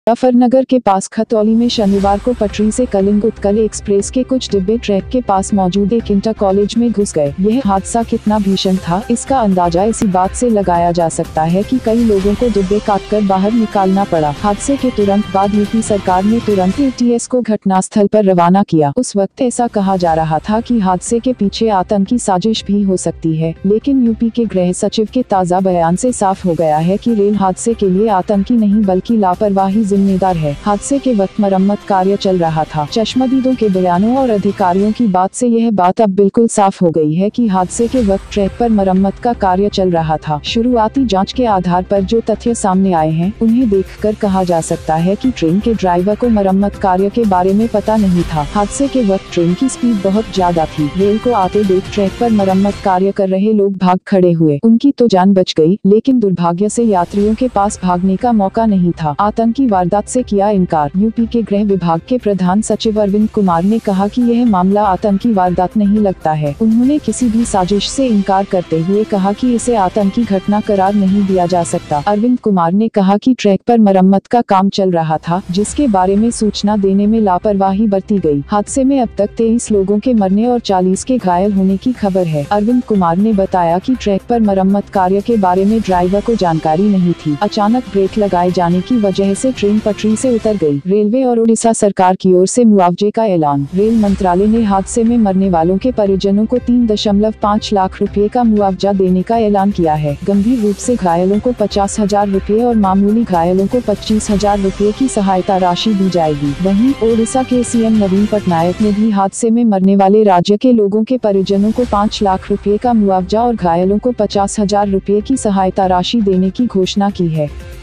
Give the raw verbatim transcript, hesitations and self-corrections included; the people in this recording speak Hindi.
मुजफ्फरनगर के पास खतौली में शनिवार को पटरी से कलिंग उत्कल एक्सप्रेस के कुछ डिब्बे ट्रैक के पास मौजूद एक इंटर कॉलेज में घुस गए। यह हादसा कितना भीषण था, इसका अंदाजा इसी बात से लगाया जा सकता है कि कई लोगों को डिब्बे काटकर बाहर निकालना पड़ा। हादसे के तुरंत बाद यूपी सरकार ने तुरंत एटीएस को घटनास्थल पर रवाना किया। उस वक्त ऐसा कहा जा रहा था कि हादसे के पीछे आतंकी साजिश भी हो सकती है, लेकिन यूपी के गृह सचिव के ताज़ा बयान से साफ हो गया है कि रेल हादसे के लिए आतंकी नहीं बल्कि लापरवाही जिम्मेदार है। हादसे के वक्त मरम्मत कार्य चल रहा था। चश्मदीदों के बयानों और अधिकारियों की बात से यह बात अब बिल्कुल साफ हो गई है कि हादसे के वक्त ट्रैक पर मरम्मत का कार्य चल रहा था। शुरुआती जांच के आधार पर जो तथ्य सामने आए हैं, उन्हें देखकर कहा जा सकता है कि ट्रेन के ड्राइवर को मरम्मत कार्य के बारे में पता नहीं था। हादसे के वक्त ट्रेन की स्पीड बहुत ज्यादा थी। रेल को आते देख ट्रैक पर मरम्मत कार्य कर रहे लोग भाग खड़े हुए। उनकी तो जान बच गई, लेकिन दुर्भाग्य से यात्रियों के पास भागने का मौका नहीं था। आतंकी वारदात से किया इनकार। यूपी के गृह विभाग के प्रधान सचिव अरविंद कुमार ने कहा कि यह मामला आतंकी वारदात नहीं लगता है। उन्होंने किसी भी साजिश से इनकार करते हुए कहा कि इसे आतंकी घटना करार नहीं दिया जा सकता। अरविंद कुमार ने कहा कि ट्रैक पर मरम्मत का काम चल रहा था, जिसके बारे में सूचना देने में लापरवाही बरती गई। हादसे में अब तक तेईस लोगों के मरने और चालीस के घायल होने की खबर है। अरविंद कुमार ने बताया कि ट्रैक पर मरम्मत कार्य के बारे में ड्राइवर को जानकारी नहीं थी। अचानक ब्रेक लगाए जाने की वजह से ट्रेन पटरी से उतर गई। रेलवे और उड़ीसा सरकार की ओर से मुआवजे का ऐलान। रेल मंत्रालय ने हादसे में मरने वालों के परिजनों को तीन दशमलव पाँच लाख रुपए का मुआवजा देने का ऐलान किया है। गंभीर रूप से घायलों को पचास हजार रुपए और मामूली घायलों को पच्चीस हजार रुपए की सहायता राशि दी जाएगी। वहीं ओडिशा के सीएम नवीन पटनायक ने भी हादसे में मरने वाले राज्य के लोगों के परिजनों को पाँच लाख रुपए का मुआवजा और घायलों को पचास हजार रुपए की सहायता राशि देने की घोषणा की है।